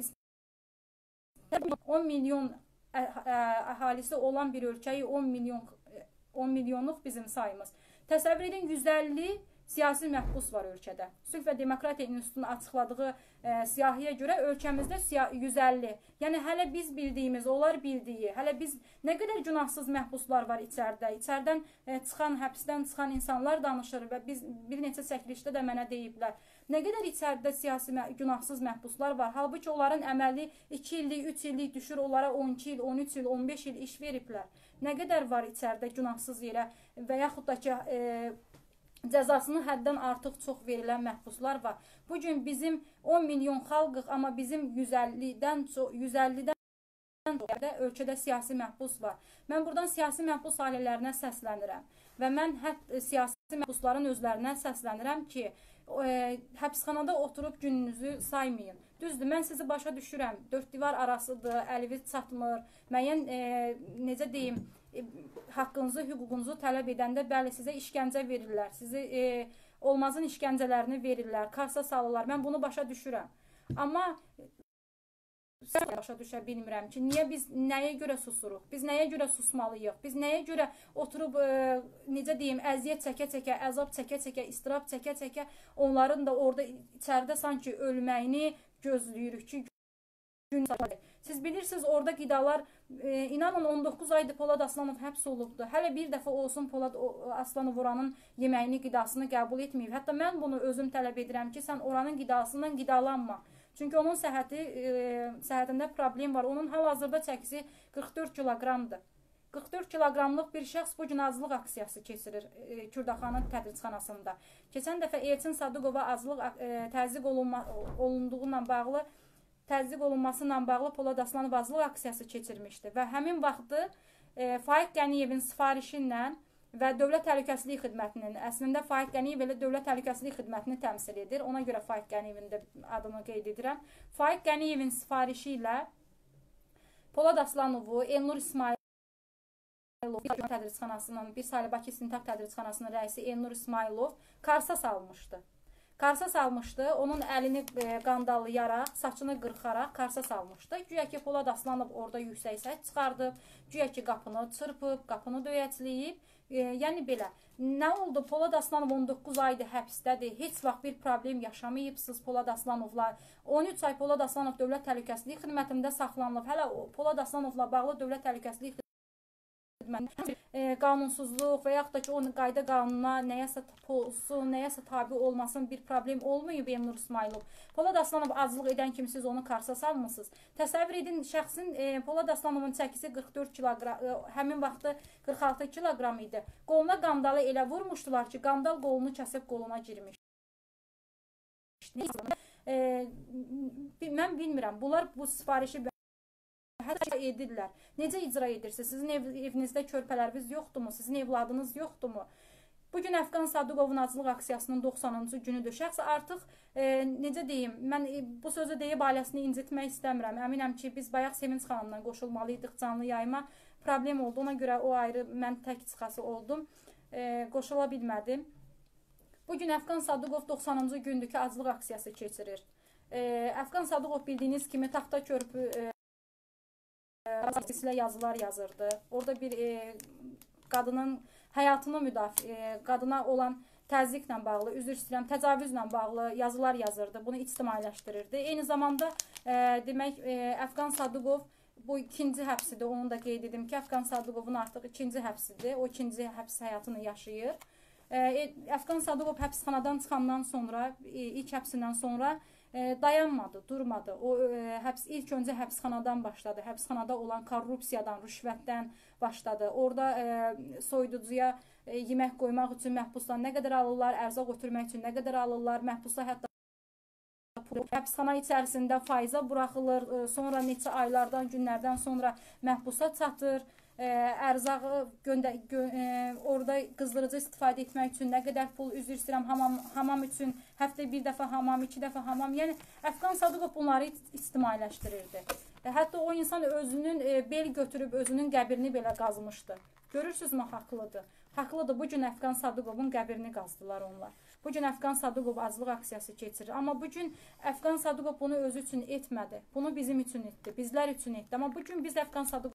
on milyon əhalisi olan bir ölkəyi on milyon, on milyonluq bizim sayımız. Təsəvvür edin, yüz əlli siyasi məhbus var ölkədə. Sülh və Demokratiya İnstitutunun açıqladığı e, siyahıya görə ölkəmizdə yüz əlli. Yəni hələ biz bildiyimiz, onlar bildiyi, hələ biz nə qədər günahsız məhbuslar var içəridə. İçəridən e, çıxan, həbsdən çıxan insanlar danışır və biz bir neçə çəkilişdə də mənə deyiblər. Nə qədər içəridə siyasi günahsız məhbuslar var. Halbuki onların əməli iki illik, üç illik düşür, onlara on iki il, on üç il, on beş il iş veriblər. Nə qədər var içəridə günahsız yerə və yaxud da ki e, cəzasını həddən artıq çox verilən məhbuslar var. Bugün bizim on milyon xalqıq, amma bizim yüz əllidən çox, yüz əllidən çox ölkədə siyasi məhbus var. Mən buradan siyasi məhbus ailələrinə səslənirəm və mən hət siyasi məhbusların özlərinə səslənirəm ki, e, həbsxanada oturub gününüzü saymayın. Düzdür, mən sizi başa düşürəm. Dörd divar arasıdır, əliniz çatmır, müəyyən e, necə deyim, e, haqqınızı, hüququnuzu tələb edəndə bəli sizə işgəncə verirlər, sizi e, olmazın işgəncələrini verirlər, karsa salırlar. Mən bunu başa düşürəm. Amma başa düşə bilmirəm ki, niyə biz nəyə görə susuruq? Biz nəyə görə susmalıyıq? Biz nəyə görə oturub e, necə deyim, əziyyət çəkə-çəkə, əzab çəkə-çəkə, istirab çəkə-çəkə onların da orada içəridə sanki ölməyini gözləyirik ki, gün siz bilirsiniz, orada qidalar, e, inanın on doqquz aydır Polad Aslanov həbs olubdur. Hələ bir dəfə olsun Polad Aslanov oranın yeməyini, qidasını qəbul etməyib. Hətta mən bunu özüm tələb edirəm ki, sən oranın qidasından qidalanma. Çünki onun səhhəti, e, səhhətində problem var. Onun hal-hazırda çəkisi qırx dörd kiloqramdır. qırx dörd kiloqramlıq bir şəxs bu gün aclıq aksiyası keçirir e, Kürdaxanın tədrisxanasında. Keçən dəfə Elçin Sadıqova aclıq e, təzyiq olunma, olunduğundan bağlı təzyiq olunması ilə bağlı Polad Aslanov aclıq aksiyası keçirmişdi və həmin vaxtı e, Faiq Qəniyevin sifarişi ilə və Dövlət Təhlükəsizlik Xidmətinin, əslində Faiq Qəniyev elə Dövlət Təhlükəsizlik Xidmətini təmsil edir. Ona görə Faiq Qəniyevin də adını qeyd edirəm. Faiq Qəniyevin sifarişi ilə Polad Aslanovu Elnur İsmail tədrisxanasının, bir saylı Bakı İstintaq tədrisxanasının rəisi Elnur İsmailov Karsa salmışdı. Karsa salmışdı, onun əlini e, qandalayaraq, saçını qırxaraq Karsa salmışdı. Güya ki Polad Aslanov orada yüksək səs çıxardıb, güya ki qapını çırpıb, qapını döyəcləyib. E, yəni belə, nə oldu? Polad Aslanov on doqquz aydır həbsdədir, heç vaxt bir problem yaşamayıbsınız Polad Aslanovla. on üç ay Polad Aslanov Dövlət Təhlükəsizlik Xidmətində saxlanılıb. Hələ Polad Aslanovla bağlı Dövlət Təhlükəsizlik e, qanunsuzluq və yaxud da ki, onun qayda qanununa nəyəsə olsun, nəyəsə tabi olmasın bir problem olmayıb Elnur İsmailov. Polad Aslanov aclıq edən kimi siz onu karsa salmısınız. Təsəvvür edin, şəxsin e, Polad Aslanovun çəkisi qırx dörd kiloqram, e, həmin vaxtı qırx altı kiloqram idi. Qoluna qandalı elə vurmuşdular ki, qandal qolunu kəsib qoluna girmiş. E, mən bilmirəm, bunlar bu sifarişi hətta edirlər. Necə icra edirsiniz? Sizin ev, evinizdə körpələriniz yoxdurmu? Sizin evladınız yoxdurmu? Bugün Əfqan Sadıqovun aclıq aksiyasının doxsanıncı günüdür. Şəxs artıq, e, necə deyim, mən e, bu sözü deyib ailəsini incitmək istəmirəm. Əminəm ki, biz bayaq Sevinç xanımdan qoşulmalıydıq canlı yayıma. Problem oldu. Ona görə o ayrı mən tək çıxası oldum. E, qoşula bilmədim. Bugün Əfqan Sadıqov doxsanıncı gündür ki, aclıq aksiyası keçirir. E, Əfqan Sadıqov bildiyiniz kimi taxta körpü e, yazılar yazırdı. Orada bir e, qadının həyatını müdafiə, e, qadına olan təzyiqlə bağlı, üzr istəyirəm, təcavüzlə bağlı yazılar yazırdı. Bunu ictimailəşdirirdi. Eyni zamanda e, demək e, Əfqan Sadıqov bu ikinci həbsidir. Onu da qeyd edim ki, Əfqan Sadıqovun artıq ikinci həbsidir. O ikinci həbs həyatını yaşayır. E, Əfqan Sadıqov həbsxanadan çıxandan sonra, e, ilk həbsindən sonra E, dayanmadı, durmadı. O e, həbs ilk öncə həbsxanadan başladı. Həbsxanada olan korrupsiyadan, rüşvətdən başladı. Orada e, soyuducuya e, yemək qoymaq üçün məhbuslar nə qədər alırlar, ərzaq götürmək üçün nə qədər alırlar, məhbuslar hətta həbsxana içərisində faiza buraxılır. E, sonra neçə aylardan, günlərdən sonra məhbusa çatır. E, ərzağı göndə, gö, e, orada qızdırıcı istifadə etmək üçün nə qədər pul, üzr istəyirəm, hamam, hamam üçün həftə bir dəfə hamam, iki dəfə hamam. Yəni Əfqan Sadıqov bunları ictimailəşdirirdi. E, hətta o insan özünün e, bel götürüb özünün qəbrini belə qazmışdı. Görürsünüzmü, haqlıdır. Haqlıdır. Bugün Əfqan Sadıqovun qəbrini qazdılar onlar. Bugün Əfqan Sadıqov aclıq aksiyası keçirir. Amma bugün Əfqan Sadıqov bunu özü üçün etmədi. Bunu bizim üçün etdi, bizlər üçün etdi. Amma bugün biz Əfqan Sadıqov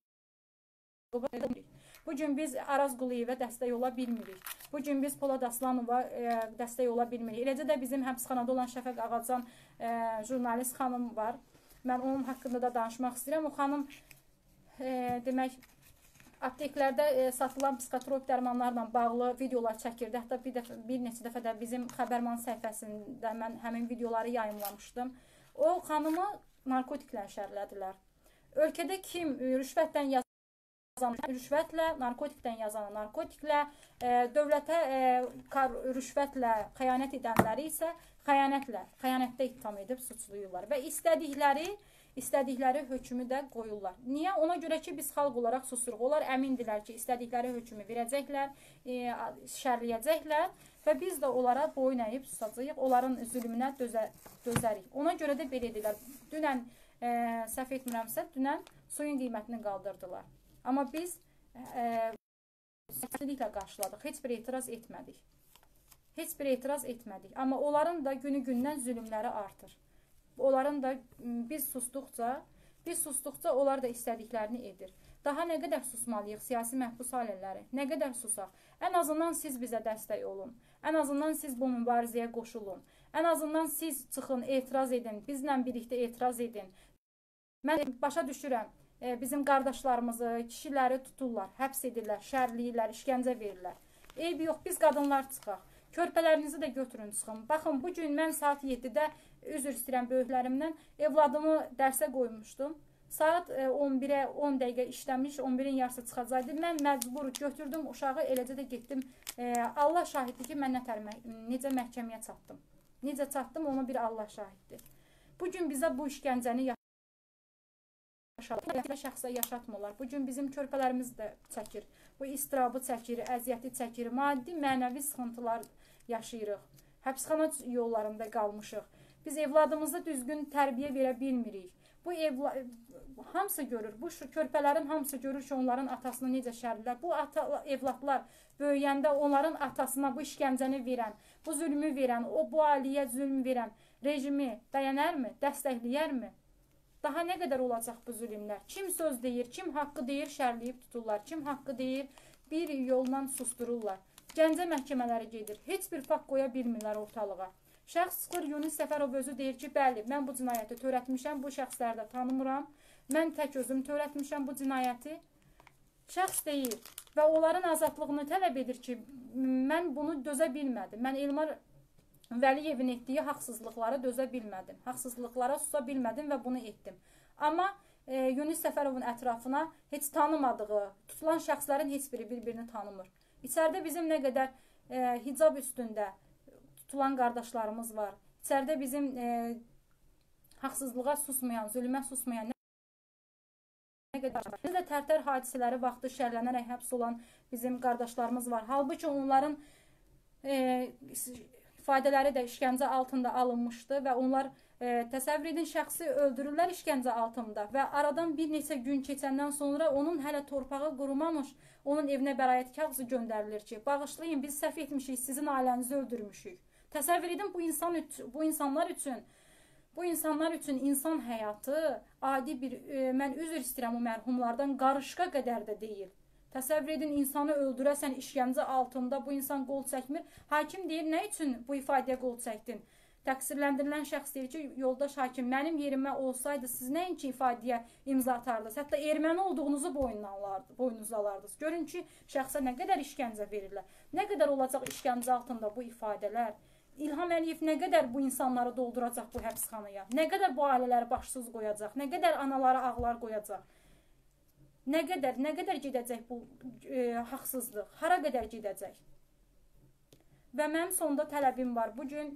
Bugün biz Araz Quliyevə dəstək ola bilmirik. Bugün biz Polad Aslanova e, dəstək ola bilmirik. Eləcə də bizim həbsxanada olan Şəfəq Ağacan e, jurnalist xanım var. Mən onun haqqında da danışmaq istəyirəm. O xanım e, demək apteklərdə e, satılan psixotrop dərmanlarla bağlı videolar çəkirdi. Hətta bir, dəfə, bir neçə dəfə də bizim Xəbərman səhifəsində mən həmin videoları yayımlamışdım. O xanımı narkotiklə şərlədilər. Ölkədə kim rüşvətdən yazan rüşvətlə, narkotikdən yazanı narkotiklə, e, dövlətə e, kar, rüşvətlə xəyanət edənləri isə xəyanətlə, xəyanətdə ittiham edib suçluyurlar və istədikləri, istədikləri hökmü də qoyurlar. Niyə? Ona görə ki, biz xalq olaraq susuruq. Onlar əmindilər ki, istədikləri hökmü verəcəklər, e, şərləyəcəklər və biz də onlara boyun əyib susacağıq, onların zülmünə dözə, dözərik. Ona görə də belə edirlər. Dünən, e, səhv etmirəmsə, dünən suyun qiymətini qaldırdılar. Amma biz səsliliklə qarşıladıq. Heç bir etiraz etmədik. Heç bir etiraz etmədik. Amma onların da günü-gündən zülümləri artır. Onların da biz susduqca, biz susduqca onlar da istədiklərini edir. Daha nə qədər susmalıyıq siyasi məhbus ailələri? Nə qədər susaq? Ən azından siz bizə dəstək olun. Ən azından siz bu mübarizəyə qoşulun. Ən azından siz çıxın, etiraz edin. Bizlə birlikdə etiraz edin. Mən başa düşürəm. Bizim qardaşlarımızı, kişiləri tuturlar, həbs edirlər, şərliyirlər, işgəncə verirlər. Eybi yox, biz qadınlar çıxaq. Körpələrinizi də götürün, çıxın. Baxın, bugün mən saat yeddidə, üzr istəyirəm böyüklərimdən, evladımı dərsə qoymuşdum. Saat on birə on dəqiqə işləmiş, on birin yarısı çıxacaqdı. Mən məcbur götürdüm uşağı, eləcə də getdim. Allah şahiddir ki, mən nətər, necə məhkəməyə çatdım. Necə çatdım, onu bir Allah şahiddir. Bugün bizə bu işgəncəni şəxsə yaşatmırlar. Bugün bizim körpələrimiz də çəkir. Bu istirabı çəkir, əziyyəti çəkir, maddi, mənəvi sıxıntılar yaşayırıq. Həbsxana yollarında qalmışıq. Biz evladımıza düzgün tərbiyə verə bilmirik. Bu evla hamısı görür. Bu körpələrin hamısı görür ki, onların atasını necə şərlilər. Bu ata, evladlar böyüyəndə onların atasına bu işgəncəni verən, bu zülmü verən, o bu ailəyə zülm verən rejimi dayanarmı, dəstəkləyərmi? Daha nə qədər olacaq bu zülmlər? Kim söz deyir, kim haqqı deyir, şərləyib tuturlar. Kim haqqı deyir, bir yolla sustururlar. Gəncə məhkəmələri gedir. Heç bir fakt qoya bilmirlər ortalığa. Şəxs çıxır, Yunus Səfərov özü deyir ki, bəli, mən bu cinayəti törətmişəm, bu şəxsləri də tanımıram. Mən tək özüm törətmişəm bu cinayəti. şəxs deyir və onların azadlığını tələb edir ki, mən bunu dözə bilmədim. Mən Elmar Vəliyevin etdiyi haqsızlıqlara dözə bilmədim. Haqsızlıqlara susa bilmədim və bunu etdim. Amma e, Yunus Səfərovun ətrafına heç tanımadığı, tutulan şəxslərin heç biri bir-birini tanımır. İçəridə bizim nə qədər e, hicab üstündə tutulan qardaşlarımız var. İçəridə bizim e, haqsızlığa susmayan, zülmə susmayan Biz də tərtər hadisələri vaxtı şərlənərək həbs olan bizim qardaşlarımız var. Halbuki onların e, ifadələri də işgəncə altında alınmışdı və onlar e, təsəvvür edin, şəxsi öldürürlər işgəncə altında və aradan bir neçə gün keçəndən sonra onun hələ torpağı qurumamış, onun evinə bəraət kağızı göndərilir ki, bağışlayın, biz səhv etmişik, sizin ailənizi öldürmüşük. Təsəvvür edin, bu, insan, bu insanlar üçün Bu insanlar üçün insan həyatı adi bir, e, mən üzr istəyirəm o mərhumlardan, qarışqa qədər də deyil. Təsəvvür edin, insanı öldürəsən işgəncə altında, bu insan qol çəkmir. Hakim deyir, nə üçün bu ifadəyə qol çəkdin? Təqsirləndirilən şəxs deyir ki, yoldaş hakim, mənim yerimə olsaydı, siz nəinki ifadəyə imza atardınız? Hətta erməni olduğunuzu boynunuza alardınız. Görün ki, şəxsə nə qədər işgəncə verirlər. Nə qədər olacaq işgəncə altında bu ifadələr? İlham Əliyev nə qədər bu insanları dolduracaq bu həbsxanaya? Nə qədər bu ailələri başsız qoyacaq? Nə qədər anaları ağlar qoyacaq? Nə qədər, nə qədər gedəcək bu e, haqsızlıq? Hara qədər gedəcək? Və mənim sonda tələbim var. Bugün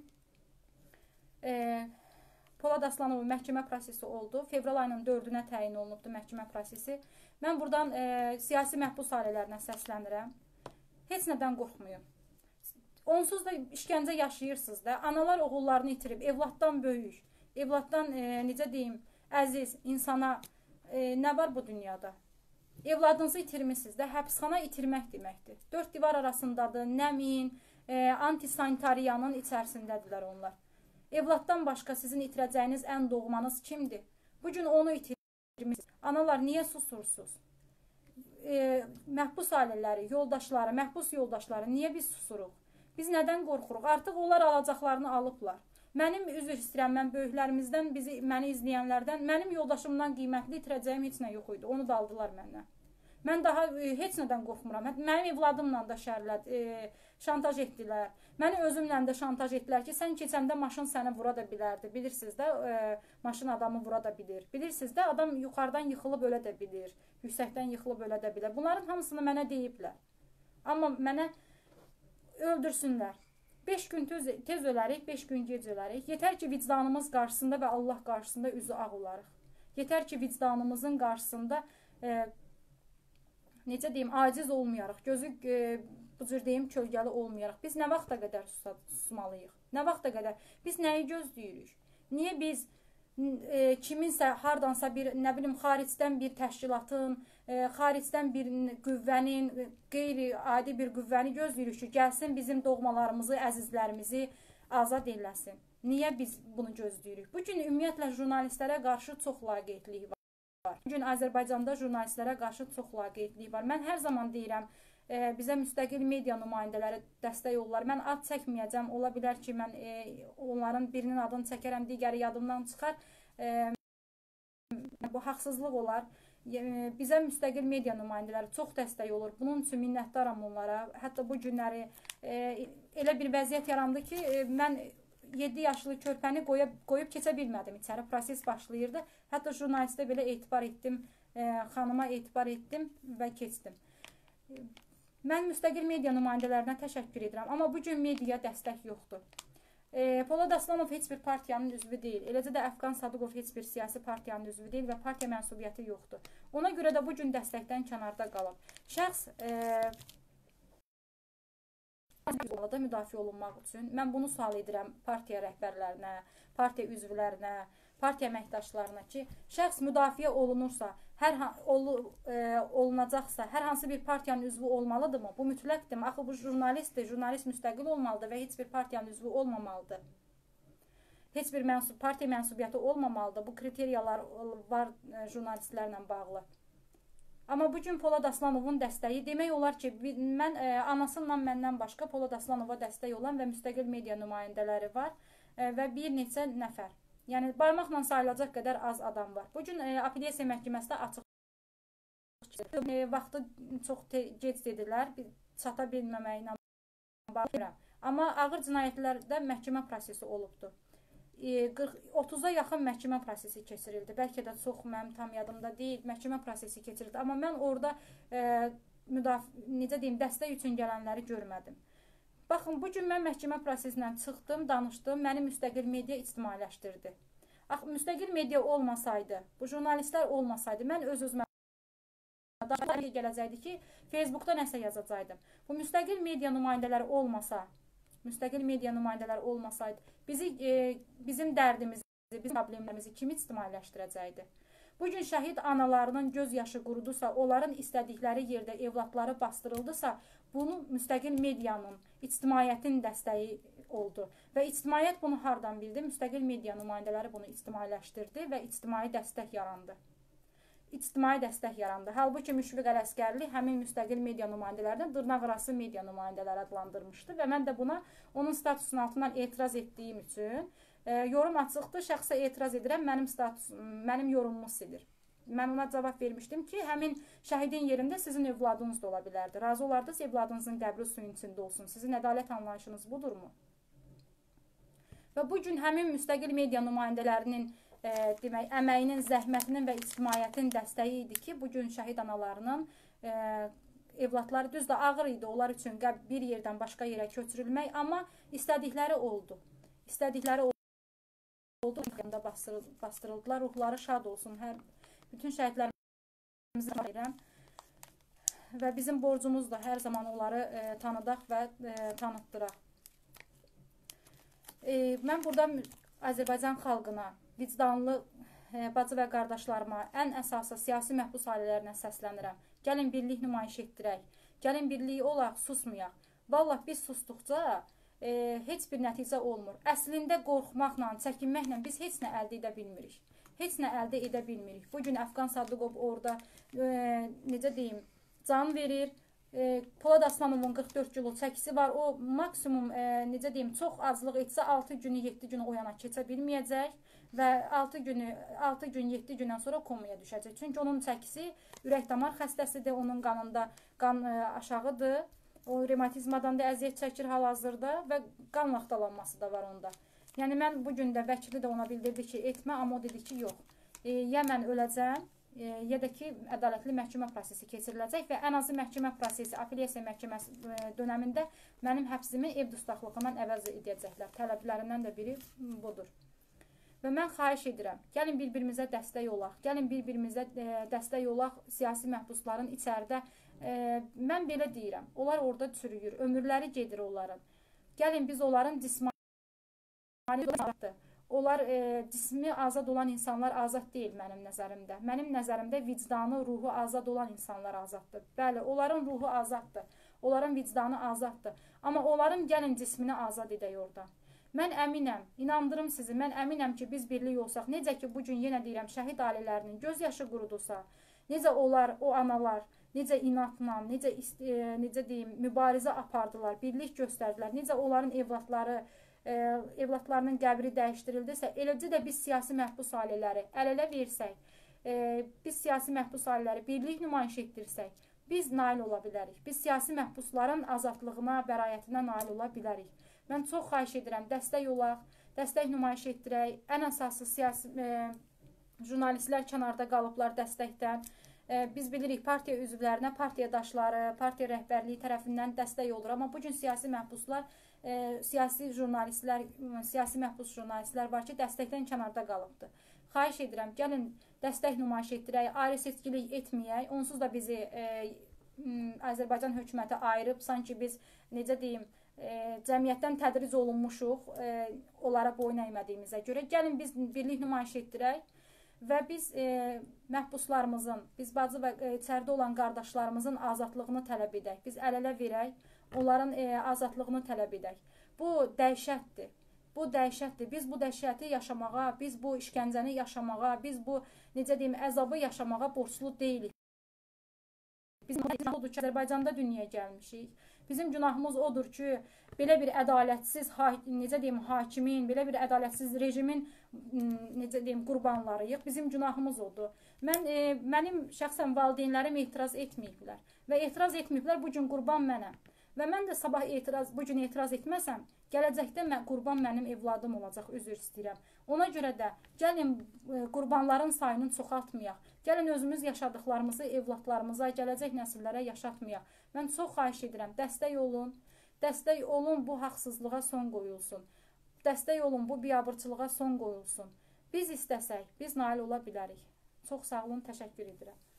e, Polad Aslanovun məhkəmə prosesi oldu. Fevral ayının dördünə təyin olunubdu məhkəmə prosesi. Mən buradan e, siyasi məhbus ailələrinə səslənirəm. Heç nədən qorxmayın. Onsuz da işgəncə yaşayırsınız da. Analar oğullarını itirib, evladdan böyük, evladdan e, necə deyim, əziz insana e, nə var bu dünyada? Evladınızı itirmişsiniz də, həbsxana itirmək deməkdir. Dörd divar arasındadır, nəmin, e, antisanitariyanın içərisindədirlər onlar. Evladdan başqa sizin itirəcəyiniz ən doğmanız kimdir? Bugün onu itirmişsiniz. Analar, niyə susursunuz? E, məhbus ailələri, yoldaşları, məhbus yoldaşları, niyə biz susuruq? Biz nədən qorxuruq? Artıq onlar alacaqlarını alıblar. Mənim üzr istəyirəm, mən böyüklərimizdən, bizi, məni izləyənlərdən, mənim yoldaşımdan qiymətli itirəcəyim heç nə yox idi. Onu da aldılar məndən. Mən daha e, heç nədən qorxmuram. Mənim evladımla da şərləd, e, şantaj etdilər. Məni özümlə də şantaj etdilər ki, sən keçəndə maşın səni vura da bilərdi. Bilirsiniz də, e, maşın adamı vura da bilir. Bilirsiniz də, adam yuxarıdan yıxılıb ölə də bilir. Yüksəkdən yıxılıb ölə də bilər. Bunların hamısını mənə deyiblər. Amma mənə öldürsünlər. beş gün tez, tez ölərik, beş gün gec ölərik. Yetər ki, vicdanımız qarşısında və Allah qarşısında üzü ağ olarıq. Yetər ki, vicdanımızın qarşısında e, necə deyim, aciz olmayarıq. Gözü, e, bu cür deyim, kölgəli olmayarıq. Biz nə vaxta qədər susmalıyıq? Nə vaxta qədər? Biz nəyi gözləyirik? Niyə biz e, kiminsə, hardansa bir, nə bilim, xaricdən bir təşkilatın, e, xaricdən bir qüvvənin, qeyri-adi bir qüvvəni gözləyirik ki, gəlsin bizim doğmalarımızı, əzizlərimizi azad eləsin. Niyə biz bunu gözləyirik? Bugün ümumiyyətlə jurnalistlərə qarşı çox laqeydlik var. Bugün Azərbaycanda jurnalistlərə qarşı çox laqeydlik var. Mən hər zaman deyirəm, e, bizə müstəqil media nümayəndələri dəstək olurlar. Mən ad çəkməyəcəm. Ola bilər ki, mən e, onların birinin adını çəkərəm, digəri yadımdan çıxar. E, bu haqsızlıq olar. Bizə müstəqil media nümayəndələri çox dəstək olur. Bunun üçün minnətdaram onlara. Hətta bu günləri e, elə bir vəziyyət yarandı ki, e, mən yeddi yaşlı körpəni qoyub, qoyub keçə bilmədim içəri. Proses başlayırdı. Hətta jurnalistə belə etibar etdim, e, xanıma etibar etdim və keçdim. Mən müstəqil media nümayəndələrinə təşəkkür edirəm. Amma bu gün mediaya dəstək yoxdur. E, Polad Aslanov heç bir partiyanın üzvü deyil. Eləcə də Əfqan Sadıqov heç bir siyasi partiyanın üzvü deyil və partiya mənsubiyyəti yoxdur. Ona görə də bu gün dəstəkdən kənarda qalıb. Şəxs e, müdafiə olunmaq üçün mən bunu sual edirəm partiya rəhbərlərinə, partiya üzvlərinə, partiya əməkdaşlarına ki, şəxs müdafiə olunursa, hər ol, e, olunacaqsa, hər hansı bir partiyanın üzvü olmalıdırmı? Bu mütləqdir. Axı bu jurnalistdir, jurnalist müstəqil olmalıdır və heç bir partiyanın üzvü olmamalıdır. Heç bir mənsub, partiya mənsubiyyəti olmamalıdır. Bu kriteriyalar var e, jurnalistlərlə bağlı. Amma bugün Polad Aslanovun dəstəyi demək olar ki, mən e, anasından məndən başqa Polad Aslanova dəstək olan və müstəqil media nümayəndələri var e, və bir neçə nəfər. Yəni barmaqla sayılacaq qədər az adam var. Bugün e, apellyasiya məhkəməsində açıq E, vaxtı çox gec dedilər, çata bilməməyinə bağlı. Amma ağır cinayətlərdə məhkəmə prosesi olubdur. otuza yaxın məhkəmə prosesi keçirildi. Bəlkə də çox, mənim tam yadımda deyil, məhkəmə prosesi keçirildi. Amma mən orada e, müdafiə, necə deyim, dəstək üçün gələnləri görmədim. Baxın, bu gün mən məhkəmə prosesindən çıxdım, danışdım, məni müstəqil media ictimailəşdirdi. Ax, müstəqil media olmasaydı, bu jurnalistlər olmasaydı, mən öz-özümə gələcəkdi ki, Facebookda nəsə yazacaqdım. Bu müstəqil media nümayəndələri olmasa, müstəqil media nümayəndələri olmasaydı, bizi, e, bizim dərdimizi, bizim problemlərimizi kim ictimailəşdirəcəkdi? Bugün şəhid analarının göz yaşı qurudusa, onların istədikləri yerdə evlatları bastırıldısa, bunu müstəqil medianın, ictimaiyyətin dəstəyi oldu. Və ictimaiyyət bunu hardan bildi? Müstəqil media nümayəndələri bunu ictimailəşdirdi və ictimai dəstək yarandı. İctimai dəstək yarandı. Halbuki Müşfiq Ələsgərli həmin müstəqil media nümayəndələrindən dırnaqarası media nümayəndələri adlandırmışdı və mən də buna onun statusunun altından etiraz etdiyim üçün e, yorum açıqdır, şəxsə etiraz edirəm, mənim status, mənim yorumumu silir. Mən ona cavab vermişdim ki, həmin şəhidin yerində sizin övladınız da ola bilərdi. Razı olardınız, evladınızın qəbri suyun içində olsun. Sizin ədalət anlayışınız budurmu? Və bugün həmin müstəqil media nümayəndələrinin E, demək, əməyinin, zəhmətinin və ictimaiyyətin dəstəyi idi ki, bugün şəhid analarının e, evlatları düz də ağır idi, onlar üçün bir yerdən başqa yerə köçürülmək, amma istədikləri oldu. İstədikləri oldu, yanında bastırıldılar, ruhları şad olsun. Hər, bütün şəhidlərimizi verirəm və bizim borcumuz da hər zaman onları e, tanıdaq və e, tanıtdıraq. E, mən burada Azərbaycan xalqına, vicdanlı e, bacı və qardaşlarıma, ən əsası siyasi məhbus ailələrinə səslənirəm. Gəlin birlik nümayiş etdirək, gəlin birliyi olaq, susmayaq. Vallahi biz susduqca e, heç bir nəticə olmur. Əslində qorxmaqla, çəkinməklə biz heç nə əldə edə bilmirik. Heç nə əldə edə bilmirik. Bugün Əfqan Sadıqov orada, e, necə deyim, can verir. E, Polad Aslanovun qırx dörd kilo çəkisi var. O maksimum, e, necə deyim, çox azlıq etsə altı günü, yeddi günü o yana keçə bilməyəcək. Və altı günü, altı gün, yeddi gündən sonra komaya düşəcək. Çünki onun çəkisi ürək damar xəstəsidir, onun qanında qan ə, aşağıdır. O revmatizmadan da əziyyət çəkir hal-hazırda və qan laxtalanması da var onda. Yəni mən bugün də vəkili də ona bildirdi ki, etmə, amma o dedi ki, yox. E, ya mən öləcəm, e, ya da ki, ədalətli məhkəmə prosesi keçiriləcək və ən azı məhkəmə prosesi, apellyasiya məhkəməsi e, dönəmində mənim həbsimi ev dustaqlığından əvəz edəcəklər. Tələblərindən də biri budur. Və mən xahiş edirəm, gəlin bir-birimizə dəstək olaq, gəlin bir-birimizə e, dəstək olaq siyasi məhbusların içəridə. E, mən belə deyirəm, onlar orada çürüyür, ömürləri gedir onların. Gəlin biz onların cismani, onlar e, cismi azad olan insanlar azad deyil mənim nəzərimdə. Mənim nəzərimdə vicdanı, ruhu azad olan insanlar azaddır. Bəli, onların ruhu azaddır, onların vicdanı azaddır. Amma onların gəlin cismini azad edək oradan. Mən əminəm, inandırım sizi, mən əminəm ki, biz birlik olsaq, necə ki, bugün yenə deyirəm, şəhid ailələrinin göz yaşı qurudusa, necə onlar, o analar, necə inatla, necə, e, necə deyim, mübarizə apardılar, birlik göstərdilər, necə onların evlatları, e, evlatlarının qəbri dəyişdirildisə, eləcə də biz siyasi məhbus ailələri əl-ələ versək, e, biz siyasi məhbus ailələri birlik nümayiş etdirsək, biz nail ola bilərik. Biz siyasi məhbusların azadlığına, bəraətinə nail ola bilərik. Mən çox xahiş edirəm, dəstək olaq, dəstək nümayiş etdirək. Ən əsası siyasi e, jurnalistlər kənarda qalıblar dəstəkdən. E, biz bilirik, partiya üzvlərinə, partiyadaşları, partiya rəhbərliyi tərəfindən dəstək olur. Amma bugün siyasi məhbuslar, e, siyasi jurnalistlər, siyasi məhbus jurnalistlər var ki, dəstəkdən kənarda qalıbdır. Xahiş edirəm, gəlin dəstək nümayiş etdirək, ayrı seçkilik etməyək. Onsuz da bizi e, Azərbaycan hökuməti ayırıb, sanki biz, necə deyim, E, cəmiyyətdən tədriz olunmuşuq, e, onlara boyun əymədiyimizə görə. Gəlin biz birlik nümayiş etdirək və biz e, məhbuslarımızın, biz bacı və e, içəridə olan qardaşlarımızın azadlığını tələb edək. Biz əl-ələ verək, onların e, azadlığını tələb edək. Bu dəhşətdir. Bu dəhşətdir. Biz bu dəhşəti yaşamağa, biz bu işgəncəni yaşamağa, biz bu, necə deyim, əzabı yaşamağa borçlu deyilik. Biz Azərbaycanda dünyaya gəlmişik. Bizim günahımız odur ki, belə bir ədalətsiz, necə deyim, hakimin, belə bir ədalətsiz rejimin, necə deyim, qurbanlarıyıq. Bizim günahımız odur. Mən, e, mənim şəxsən valideynlərim etiraz etməyiblər və etiraz etməyiblər, bu gün qurban mənəm. Və mən də sabah etiraz, bu gün etiraz etməsəm, gələcəkdə mən, qurban mənim evladım olacaq, üzr istəyirəm. Ona görə də gəlin qurbanların sayını çoxaltmayaq. Gəlin özümüz yaşadıqlarımızı evladlarımıza, gələcək nəsillərə yaşatmayaq. Mən çox xahiş edirəm, dəstək olun, dəstək olun, bu haqsızlığa son qoyulsun. Dəstək olun, bu biabırçılığa son qoyulsun. Biz istəsək, biz nail ola bilərik. Çox sağ olun, təşəkkür edirəm.